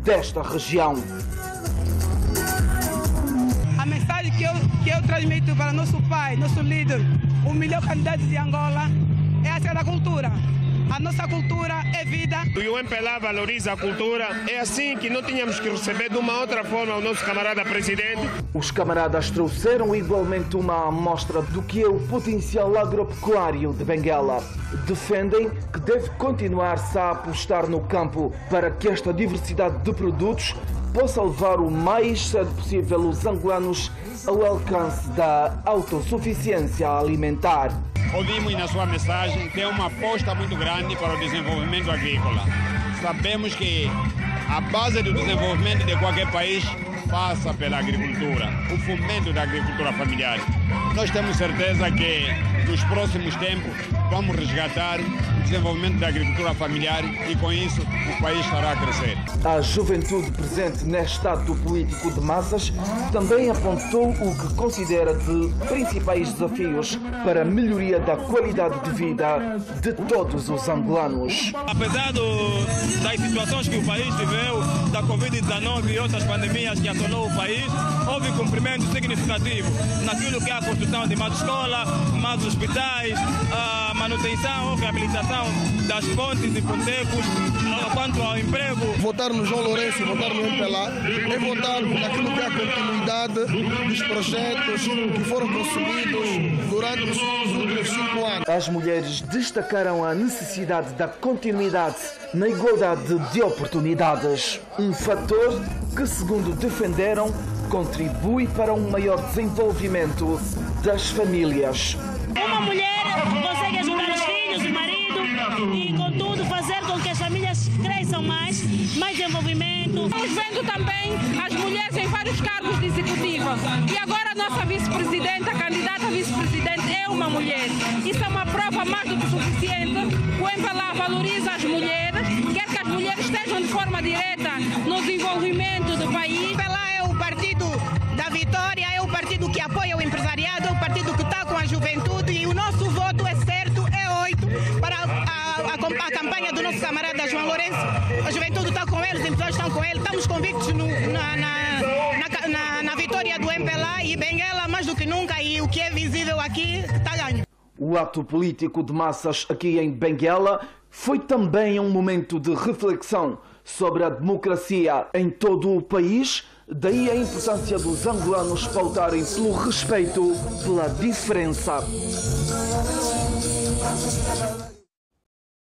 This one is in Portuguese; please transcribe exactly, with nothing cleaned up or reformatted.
desta região. A mensagem que eu, que eu transmito para nosso pai, nosso líder, o melhor candidato de Angola, é essa da cultura. A nossa cultura é vida. O M P L A valoriza a cultura. É assim que não tínhamos que receber de uma outra forma o nosso camarada presidente. Os camaradas trouxeram igualmente uma amostra do que é o potencial agropecuário de Benguela. Defendem que deve continuar-se a apostar no campo para que esta diversidade de produtos possa levar o mais cedo possível os angolanos ao alcance da autossuficiência alimentar. Ouvimos na sua mensagem que é uma aposta muito grande para o desenvolvimento agrícola. Sabemos que a base do desenvolvimento de qualquer país passa pela agricultura, o fomento da agricultura familiar. Nós temos certeza que nos próximos tempos vamos resgatar o desenvolvimento da agricultura familiar e com isso o país estará a crescer. A juventude presente neste ato político de massas também apontou o que considera de principais desafios para a melhoria da qualidade de vida de todos os angolanos. Apesar do, das situações que o país viveu, da Covid dezenove e outras pandemias que assolou o país, houve cumprimento significativo naquilo que é a construção de mais escolas, mais hospitais, a manutenção ou reabilitação das pontes e pontecos. Quanto ao emprego, votar no João Lourenço, votar no M P L A é votar naquilo que é a continuidade dos projetos que foram consumidos durante os últimos cinco anos. As mulheres destacaram a necessidade da continuidade na igualdade de oportunidades, um fator que, segundo defenderam, contribui para um maior desenvolvimento das famílias. Uma mulher consegue ajudar os filhos, o marido e, contudo, fazer com que as famílias cresçam mais, mais desenvolvimento. Estamos vendo também as mulheres em vários cargos de executiva. E agora a nossa vice-presidenta, a candidata a vice-presidente, é uma mulher. Isso é uma prova mais do que suficiente. O M P L A valoriza as mulheres, quer que as mulheres estejam de forma direta no desenvolvimento do país. O M P L A é o partido da vitória, é o partido que apoia o empresariado, é o partido que está com a juventude e o nosso voto é certo, é oito para a, a, a, a campanha do nosso camarada João Lourenço. A juventude está com ele, os empresários estão com ele, estamos convictos no, na, na, na, na, na vitória do M P L A e Benguela mais do que nunca, e o que é visível aqui está ganho. O ato político de massas aqui em Benguela foi também um momento de reflexão sobre a democracia em todo o país, daí a importância dos angolanos pautarem pelo respeito, pela diferença.